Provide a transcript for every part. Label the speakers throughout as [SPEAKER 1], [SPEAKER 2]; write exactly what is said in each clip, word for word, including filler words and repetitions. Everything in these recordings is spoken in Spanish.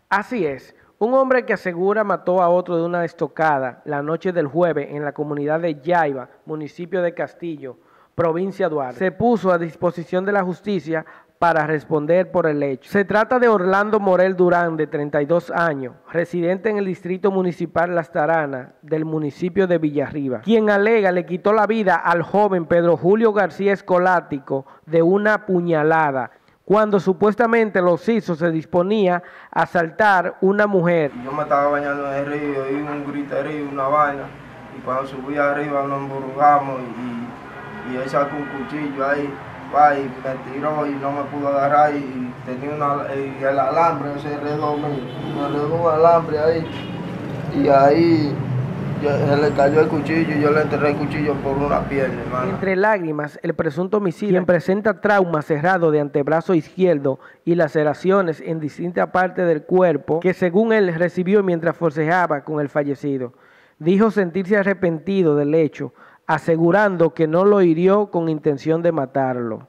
[SPEAKER 1] Así es, un hombre que asegura mató a otro de una estocada la noche del jueves en la comunidad de Yaiba, municipio de Castillo, provincia de Duarte, se puso a disposición de la justicia para responder por el hecho. Se trata de Orlando Morel Durán, de treinta y dos años, residente en el distrito municipal Las Taranas, del municipio de Villarriba, quien alega le quitó la vida al joven Pedro Julio García Escolático de una puñalada, cuando supuestamente los hizo se disponía a asaltar una mujer.
[SPEAKER 2] Yo me estaba bañando en el río, oí un griterío, una vaina, y cuando subí arriba nos emburugamos y, y él sacó un cuchillo ahí, va, y me tiró y no me pudo agarrar, y tenía una, y el alambre, ese enredó, me, me enredó un alambre ahí, y ahí yo, se le cayó el cuchillo y yo le enterré el cuchillo por una pierna, hermano.
[SPEAKER 1] Entre lágrimas, el presunto homicida, quien presenta trauma cerrado de antebrazo izquierdo y laceraciones en distintas partes del cuerpo, que según él recibió mientras forcejeaba con el fallecido, dijo sentirse arrepentido del hecho, asegurando que no lo hirió con intención de matarlo.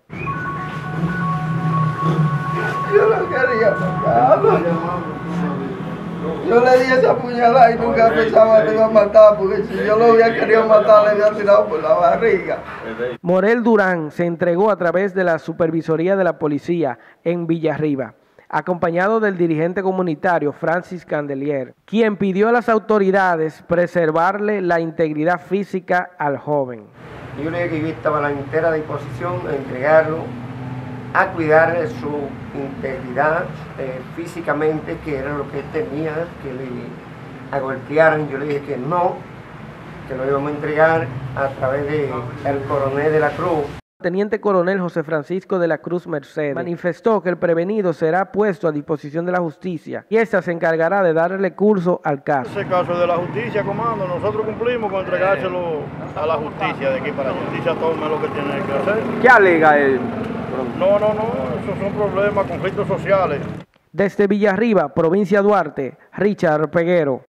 [SPEAKER 2] Yo no quería matarlo. Yo le di esa puñalada y nunca pensaba que lo iba a matar, porque si yo lo hubiera querido matar, le había tirado por la barriga.
[SPEAKER 1] Morel Durán se entregó a través de la supervisoría de la policía en Villarriba, acompañado del dirigente comunitario Francis Candelier, quien pidió a las autoridades preservarle la integridad física al joven.
[SPEAKER 3] Yo le dije que yo estaba a la entera disposición de entregarlo, a cuidarle su integridad eh, físicamente, que era lo que él tenía, que le golpearan. Yo le dije que no, que lo íbamos a entregar a través del coronel de la Cruz.
[SPEAKER 1] Teniente Coronel José Francisco de la Cruz Mercedes manifestó que el prevenido será puesto a disposición de la justicia y esta se encargará de darle curso al caso.
[SPEAKER 4] Ese caso de la justicia, comando, nosotros cumplimos con entregárselo a la justicia, de aquí para la justicia tome lo que tiene que hacer.
[SPEAKER 1] ¿Qué alega él?
[SPEAKER 4] No, no, no, esos son problemas, conflictos sociales.
[SPEAKER 1] Desde Villarriba, provincia de Duarte, Richard Peguero.